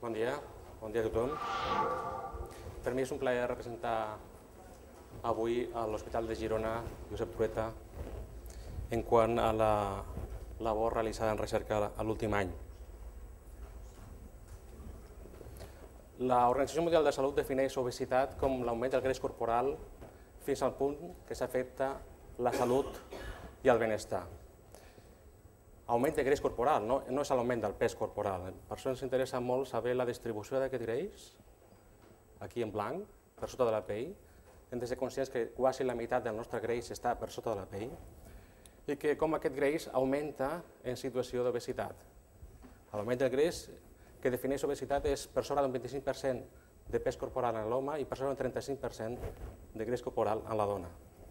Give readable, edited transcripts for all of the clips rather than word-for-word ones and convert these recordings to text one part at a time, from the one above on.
Bon dia a tothom. Per mi és un plaer representar avui a l'Hospital de Girona Josep Trueta en quant a la labor realitzada en recerca a l'últim any. L'Organització Mundial de la Salut defineix obesitat com l'augment del greix corporal fins al punt que s'afecta la salut i el benestar. Augment de greix corporal, no és l'augment del pes corporal. Per això ens interessa molt saber la distribució d'aquest greix, aquí en blanc, per sota de la pell. Hem de ser conscients que quasi la meitat del nostre greix està per sota de la pell i que com aquest greix augmenta en situació d'obesitat. L'augment del greix que defineix obesitat és per sobre d'un 25% de pes corporal en l'home i per sobre d'un 35% de greix corporal en la dona.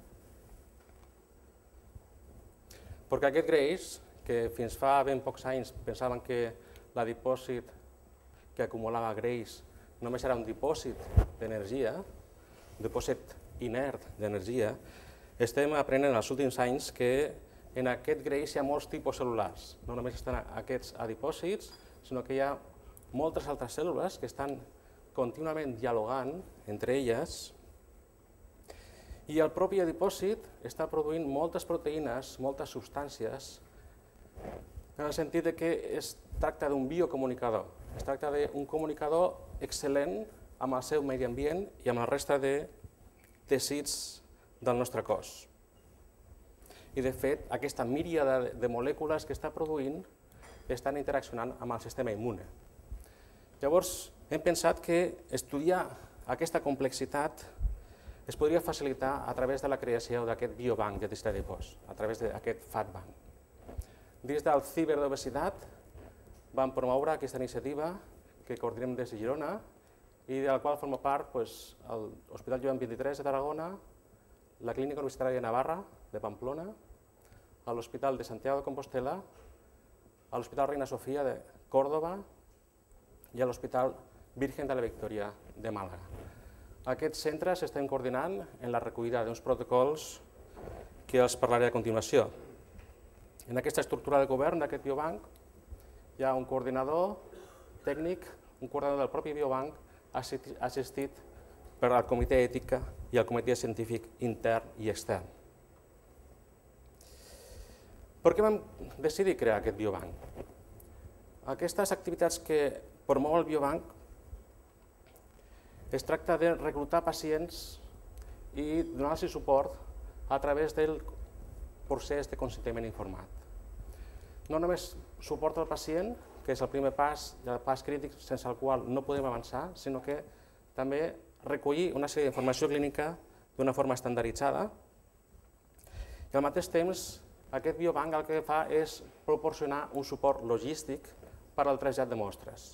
Perquè aquest greix, que fins fa ben pocs anys pensaven que l'adipòcit que acumulava greix només era un dipòsit d'energia, un dipòsit inert d'energia, estem aprenent en els últims anys que en aquest greix hi ha molts tipus cel·lulars. No només estan aquests adipòcits, sinó que hi ha moltes altres cèl·lules que estan contínuament dialogant entre elles i el propi adipòsit està produint moltes proteïnes, moltes substàncies, en el sentit que es tracta d'un biocomunicador. Es tracta d'un comunicador excel·lent amb el seu medi ambient i amb la resta de teixits del nostre cos. I de fet, aquesta míriada de molècules que està produint estan interaccionant amb el sistema immune. Llavors, hem pensat que estudiar aquesta complexitat es podria facilitar a través de la creació d'aquest biobanc de teixit adipós, a través d'aquest FatBank. Dins del Ciber d'Obesitat vam promoure aquesta iniciativa que coordinem des de Girona i de la qual forma part l'Hospital Joan XXIII de Tarragona, la Clínica Universitària de Navarra, de Pamplona, l'Hospital de Santiago de Compostela, l'Hospital Reina Sofía de Córdoba i l'Hospital Virgen de la Victòria de Màlaga. Aquests centres estem coordinant en la recollida d'uns protocols que els parlaré a continuació. En aquesta estructura de govern d'aquest biobanc hi ha un coordinador tècnic, un coordinador del propi biobanc assistit per al comitè ètica i el comitè científic intern i extern. Per què vam decidir crear aquest biobanc? Aquestes activitats que promou el biobanc es tracta de reclutar pacients i donar-los suport a través del procés de consentiment informat. No només suport al pacient, que és el primer pas, el pas crític sense el qual no podem avançar, sinó que també recollir una sèrie d'informació clínica d'una forma estandarditzada i al mateix temps aquest biobanc el que fa és proporcionar un suport logístic per al trasllat de mostres.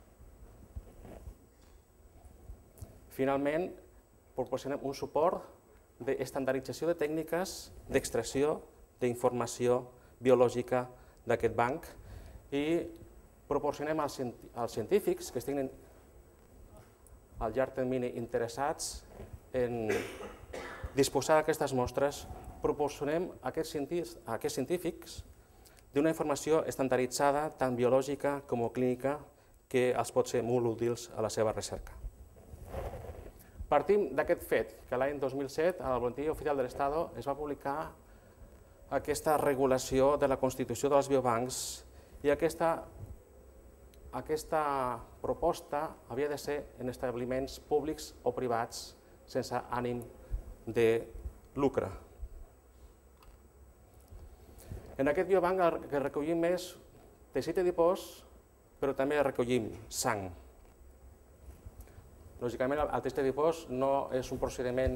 Finalment, proporcionem un suport d'estandardització de tècniques d'extracció d'informació biològica d'aquest banc i proporcionem als científics que estiguin al llarg termini interessats en disposar d'aquestes mostres, proporcionem a aquests científics d'una informació estandarditzada tant biològica com clínica que els pot ser molt útils a la seva recerca. Partim d'aquest fet, que l'any 2007, al Boletín Oficial del Estado, es va publicar aquesta regulació de la constitució dels biobancs i aquesta proposta havia de ser en establiments públics o privats sense ànim de lucre. En aquest biobanc el que recollim és teixit adipós, però també recollim sang. Lògicament, el teixit adipós no és un procediment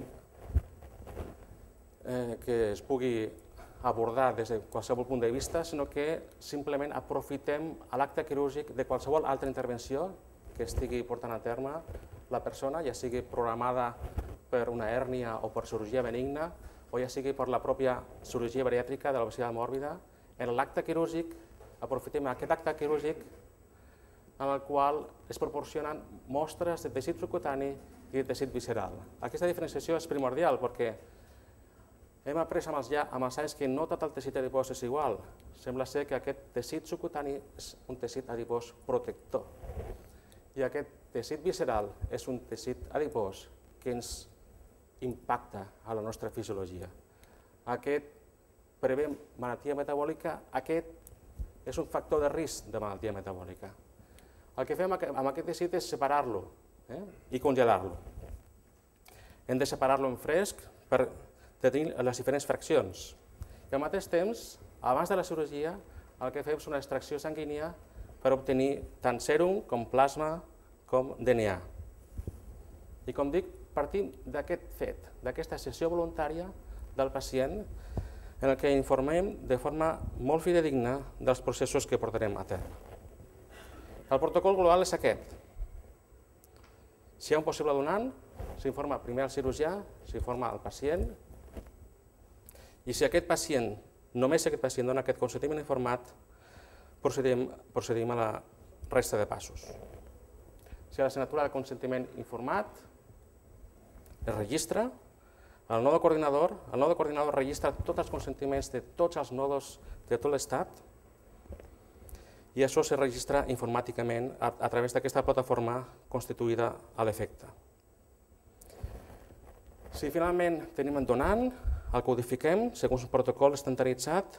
que es pugui abordar des de qualsevol punt de vista, sinó que simplement aprofitem l'acte quirúrgic de qualsevol altra intervenció que estigui portant a terme la persona, ja sigui programada per una hèrnia o per cirurgia benigna, o ja sigui per la pròpia cirurgia bariàtrica de l'obesitat mòrbida. En l'acte quirúrgic aprofitem aquest acte quirúrgic en el qual es proporcionen mostres de teixit subcutani i de teixit visceral. Aquesta diferenciació és primordial perquè hem après amb els anys que no tot el teixit adipós és igual. Sembla ser que aquest teixit subcutani és un teixit adipós protector I aquest teixit visceral és un teixit adipós que ens impacta a la nostra fisiologia. Aquest prevé malaltia metabòlica, aquest és un factor de risc de malaltia metabòlica. El que fem amb aquest teixit és separar-lo i congelar-lo. Hem de separar-lo en fresc per tenir les diferents fraccions. I al mateix temps, abans de la cirurgia, el que fem és una extracció sanguínia per obtenir tant sèrum com plasma com DNA. I com dic, partim d'aquest fet, d'aquesta cessió voluntària del pacient en el que informem de forma molt fidedigna dels processos que portarem a terme. El protocol global és aquest. Si hi ha un possible donant, s'informa primer al cirurgià, s'informa al pacient, i si aquest pacient, només aquest pacient dona aquest consentiment informat, procedim a la resta de passos. Si la signatura del consentiment informat es registra, el node coordinador registra tots els consentiments de tots els nodos de tot l'estat i això se registra informàticament a través d'aquesta plataforma constituïda a l'efecte. Si finalment tenim un donant, el codifiquem segons un protocol estandarditzat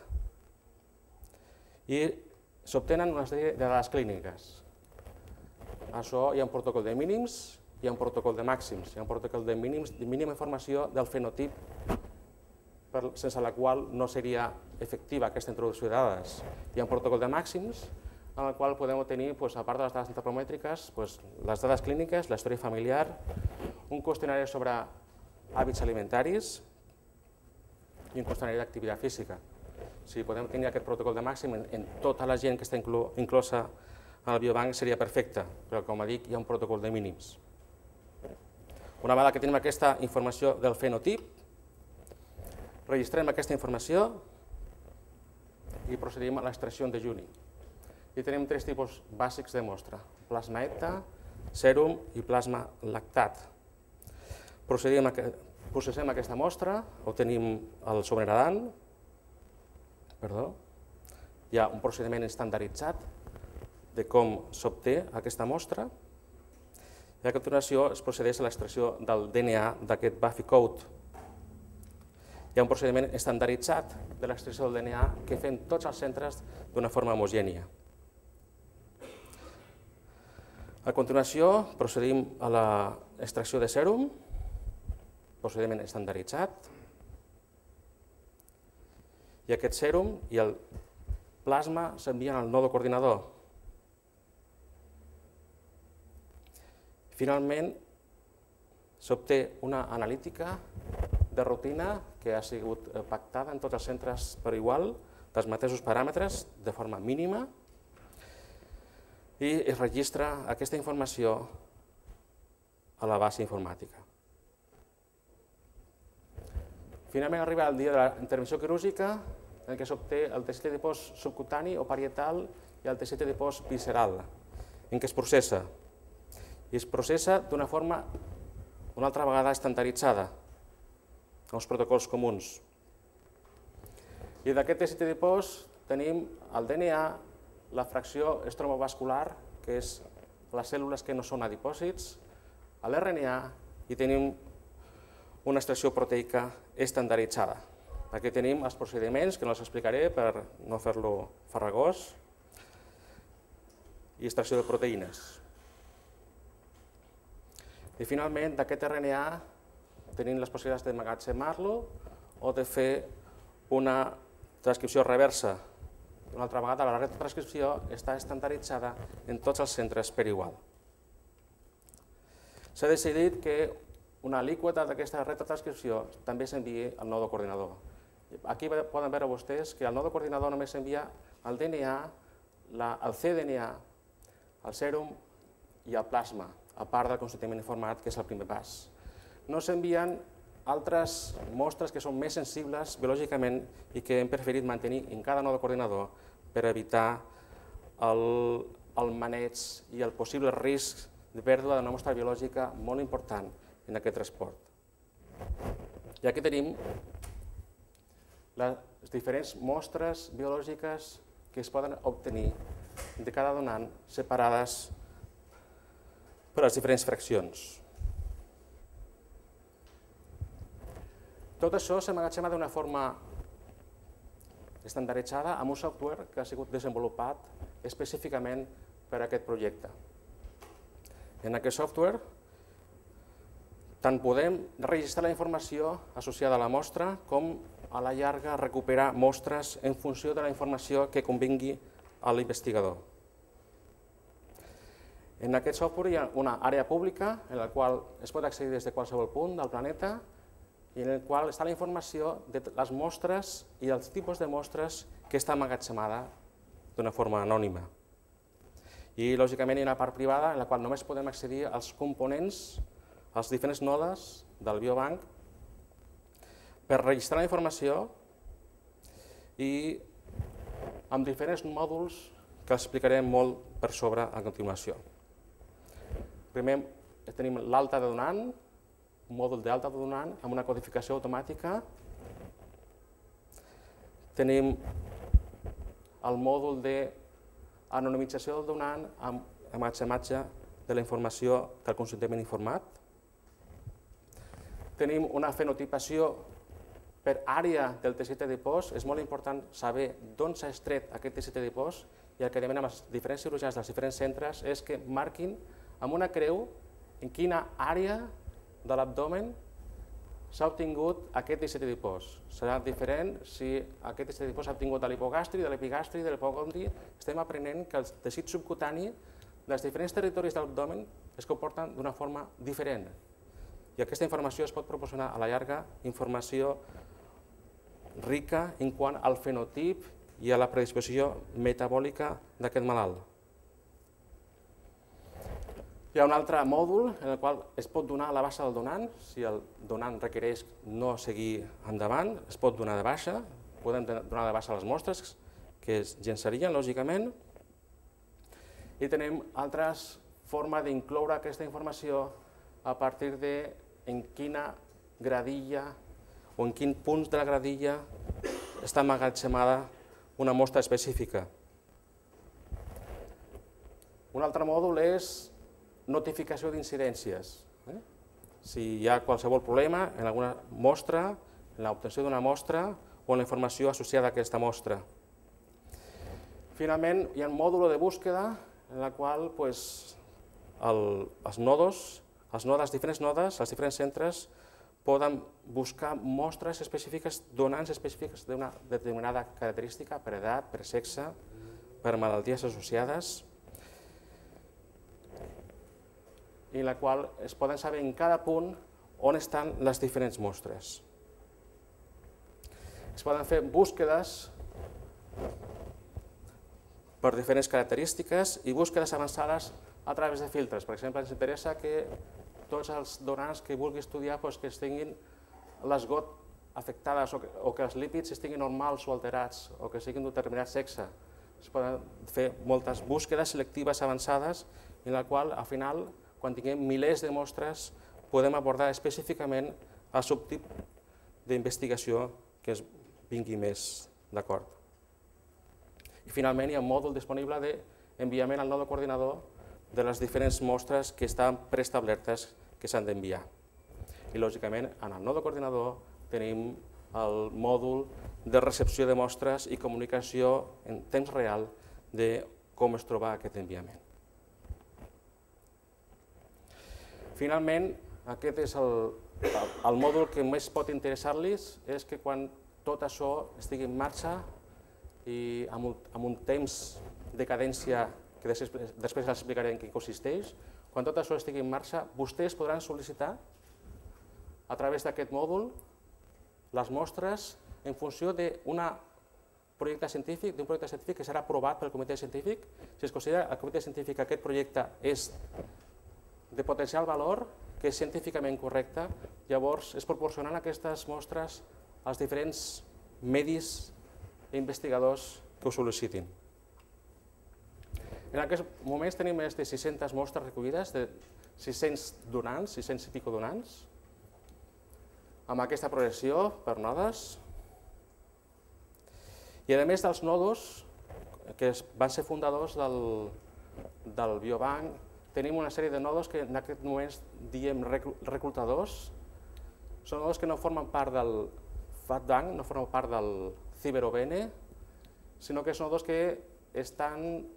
i s'obtenen una sèrie de dades clíniques. Això hi ha un protocol de mínims, hi ha un protocol de màxims, hi ha un protocol de mínima informació del fenotip sense la qual no seria efectiva aquesta introducció de dades. Hi ha un protocol de màxims en el qual podem obtenir, a part de les dades antropomètriques, les dades clíniques, la història familiar, un qüestionari sobre hàbits alimentaris i un qüestionari d'activitat física. Si podem tenir aquest protocol de màxim en tota la gent que està inclosa en el biobanc seria perfecte, però com dic, hi ha un protocol de mínims. Una vegada que tenim aquesta informació del fenotip, registrem aquesta informació i procedim a l'extracció en dejuni. I tenim tres tipus bàsics de mostra: plasma ETA, sèrum i plasma lactat. Processem aquesta mostra, obtenim el sobrenadant, hi ha un procediment estandarditzat de com s'obté aquesta mostra i a continuació es procedeix a l'extracció del DNA d'aquest Buffy code. Hi ha un procediment estandarditzat de l'extracció del DNA que fem tots els centres d'una forma homogènia. A continuació procedim a l'extracció de sèrum, procediment estandarditzat, i aquest sèrum i el plasma s'envien al node coordinador. Finalment, s'obté una analítica de rutina que ha sigut pactada en tots els centres per igual, dels mateixos paràmetres, de forma mínima, i es registra aquesta informació a la base informàtica. Finalment arriba el dia de la intervenció quirúrgica en què s'obté el teixit adipós subcutani o parietal i el teixit adipós visceral, en què es processa. I es processa d'una forma, una altra vegada, estandarditzada, amb els protocols comuns. I d'aquest teixit adipós tenim el DNA, la fracció estromovascular, que és les cèl·lules que no són adipòcits, l'RNA, i tenim una extracció proteica estandarditzada. Aquí tenim els procediments, que no els explicaré per no fer-lo farragós, i extracció de proteïnes. I finalment, d'aquest RNA tenim les possibilitats d'emmagatzemar-lo o de fer una transcripció reversa. Una altra vegada, la retrotranscripció està estandarditzada en tots els centres per igual. S'ha decidit que una alíquota d'aquesta retrotranscripció també s'enviï al node coordinador. Aquí poden veure vostès que el node coordinador només s'envia el DNA, el cDNA, el sèrum i el plasma, a part del consentiment informat, que és el primer pas. No s'envien altres mostres que són més sensibles biològicament i que hem preferit mantenir en cada node coordinador per evitar el maneig i el possible risc de pèrdua d'una mostra biològica molt important en aquest transport. I aquí tenim les diferents mostres biològiques que es poden obtenir de cada donant separades per a les diferents fraccions. Tot això s'emmagatzema d'una forma estandarditzada amb un software que ha sigut desenvolupat específicament per a aquest projecte. En aquest software tant podem registrar la informació associada a la mostra com a la llarga recuperar mostres en funció de la informació que convingui a l'investigador. En aquest software hi ha una àrea pública en la qual es pot accedir des de qualsevol punt del planeta i en el qual està la informació de les mostres i els tipus de mostres que està emmagatzemada d'una forma anònima. I, lògicament, hi ha una part privada en la qual només podem accedir als components, als diferents nodes del biobanc per registrar la informació i amb diferents mòduls que explicarem molt per sobre a continuació. Primer tenim l'alta de donant, un mòdul d'alta de donant amb una codificació automàtica. Tenim el mòdul d'anonimització del donant amb emmagatzematge de la informació del consentiment informat. Tenim una fenotipació per àrea del teixit adipós. És molt important saber d'on s'ha extret aquest teixit adipós i el que demanem als diferents cirurgians dels diferents centres és que marquin amb una creu en quina àrea de l'abdomen s'ha obtingut aquest teixit adipós. Serà diferent si aquest teixit adipós s'ha obtingut de l'hipogàstri, de l'epigàstri, de l'hipocondri. Estem aprenent que el teixit subcutani dels diferents territoris de l'abdomen es comporten d'una forma diferent. I aquesta informació es pot proporcionar a la llarga informació rica en quant al fenotip i a la predisposició metabòlica d'aquest malalt. Hi ha un altre mòdul en el qual es pot donar la baixa del donant. Si el donant requereix no seguir endavant, es pot donar de baixa. Podem donar de baixa les mostres que es llençarien, lògicament. I tenim altres formes d'incloure aquesta informació a partir de en quina gradilla o en quin punt de la gradilla està emmagatzemada una mostra específica. Un altre mòdul és notificació d'incidències. Si hi ha qualsevol problema en alguna mostra, en l'obtenció d'una mostra o en la informació associada a aquesta mostra. Finalment, hi ha un mòdul de búsqueda en la qual els nodes, les diferents nodes, els diferents centres poden buscar mostres específiques, donants específics d'una determinada característica, per edat, per sexe, per malalties associades, i en la qual es poden saber en cada punt on estan les diferents mostres. Es poden fer búsquedes per diferents característiques i búsquedes avançades a través de filtres. Per exemple, ens interessa que tots els donants que vulgui estudiar que tinguin les GOT afectades o que els lípids estiguin normals o alterats o que siguin d'un determinat sexe. Es poden fer moltes búsquedes selectives avançades en la qual, al final, quan tinguem milers de mostres, podem abordar específicament el subtip d'investigació que es vingui més d'acord. I finalment hi ha un mòdul disponible d'enviament al node coordinador de les diferents mostres que estan preestablertes que s'han d'enviar. I lògicament en el node coordinador tenim el mòdul de recepció de mostres i comunicació en temps real de com es troba aquest enviament. Finalment, aquest és el mòdul que més pot interessar-los, és que quan tot això estigui en marxa i amb un temps de cadència que després els explicaré en què consisteix, quan tot això estigui en marxa, vostès podran sol·licitar a través d'aquest mòdul les mostres en funció d'un projecte científic que serà aprovat pel comitè científic. Si es considera el comitè científic que aquest projecte és de potencial valor, que és científicament correcte, llavors es proporcionen aquestes mostres als diferents medis i investigadors que ho sol·licitin. En aquests moments tenim més de 600 mostres recollides, de 600 donants, 600 i pico donants, amb aquesta progressió per nodes. I a més dels nodos, que van ser fundadors del biobanc, tenim una sèrie de nodos que en aquest moment diem reclutadors. Són nodos que no formen part del FATBank, no formen part del CiberOVN, sinó que són nodos que està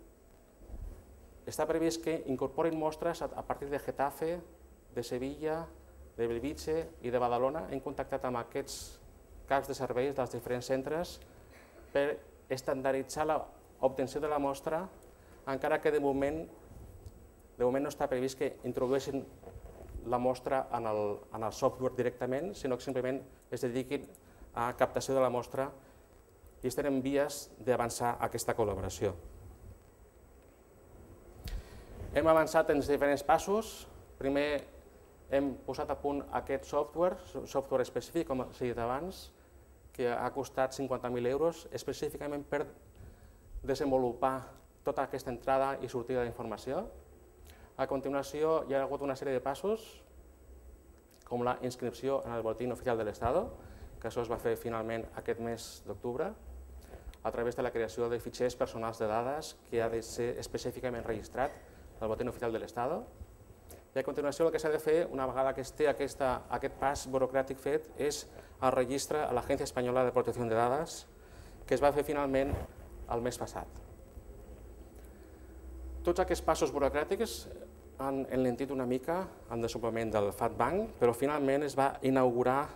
previst que incorporin mostres a partir de Getafe, de Sevilla, de Bellvitge i de Badalona. Hem contactat amb aquests caps de serveis dels diferents centres per estandarditzar l'obtenció de la mostra, encara que de moment no està previst que introdueixin la mostra en el software directament, sinó que simplement es dediquin a captació de la mostra i estem en vies d'avançar aquesta col·laboració. Hem avançat en els diferents passos. Primer hem posat a punt aquest software específic, com s'ha dit abans, que ha costat 50.000 euros, específicament per desenvolupar tota aquesta entrada i sortida d'informació. A continuació hi ha hagut una sèrie de passos, com la inscripció en el Boletín Oficial del Estado, que això es va fer finalment aquest mes d'octubre, a través de la creació de fitxers personals de dades que ha de ser específicament registrat al Boletín Oficial del Estado. I a continuació el que s'ha de fer, una vegada que es té aquest pas burocràtic fet, és el registre a l'Agència Espanyola de Protecció de Dades, que es va fer finalment el mes passat. Tots aquests passos burocràtics han enlentit una mica el desenvolupament del FATBank, però finalment es va inaugurar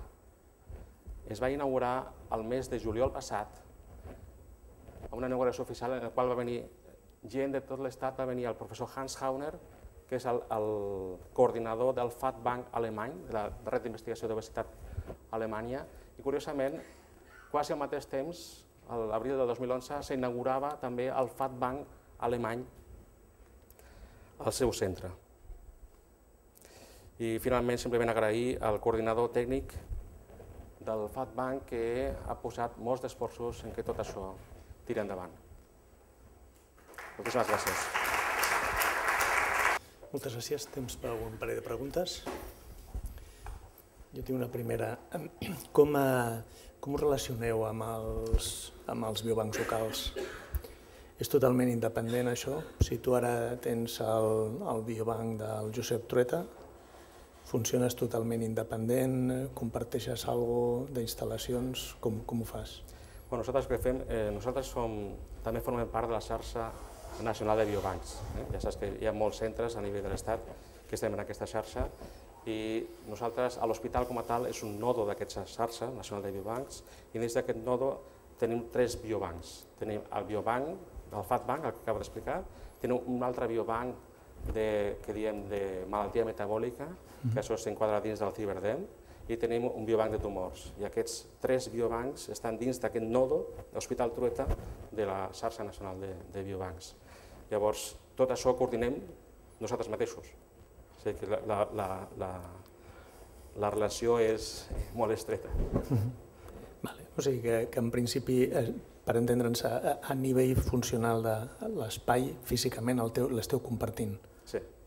el mes de juliol passat, amb una inauguració oficial en la qual va venir gent de tot l'estat, va venir el professor Hans Hauner, que és el coordinador del FATBank alemany, de la Red d'Investigació d'Obesitat Alemanya, i curiosament, quasi al mateix temps, a l'abril del 2011, s'inaugurava també el FATBank alemany al seu centre. I finalment simplement agrair al coordinador tècnic del FATBank que ha posat molts d'esforços en que tot això tiri endavant. Moltíssimes gràcies. Moltes gràcies. Temps per un parell de preguntes. Jo tinc una primera. Com us relacioneu amb els biobancs locals? És totalment independent això? Si tu ara tens el biobanc del Josep Trueta, funciones totalment independent, comparteixes alguna cosa d'instal·lacions, com ho fas? Nosaltres també formem part de la xarxa nacional de biobancs. Ja saps que hi ha molts centres a nivell de l'Estat que estem en aquesta xarxa i nosaltres, a l'hospital com a tal, és un nodo d'aquesta xarxa nacional de biobancs i dins d'aquest nodo tenim 3 biobancs. Tenim el biobanc del FATBank, el que acabo d'explicar, tenim un altre biobanc que diem de malaltia metabòlica, que això s'enquadra dins del CiberDem, i tenim un biobanc de tumors. I aquests 3 biobancs estan dins d'aquest nodo, l'Hospital Trueta, de la xarxa nacional de biobancs. Llavors, tot això ho coordinem nosaltres mateixos. O sigui que la relació és molt estreta. O sigui que en principi, per entendre'ns, a nivell funcional de l'espai, físicament l'esteu compartint. Sí.